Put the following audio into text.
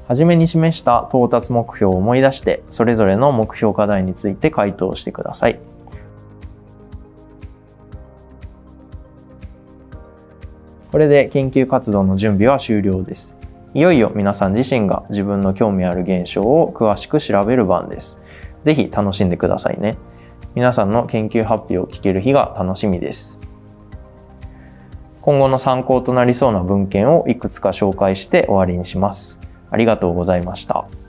はじめに示した到達目標を思い出して、それぞれの目標課題について回答してください。これで研究活動の準備は終了です。いよいよ皆さん自身が自分の興味ある現象を詳しく調べる番です。ぜひ楽しんでくださいね。皆さんの研究発表を聞ける日が楽しみです。今後の参考となりそうな文献をいくつか紹介して終わりにします。ありがとうございました。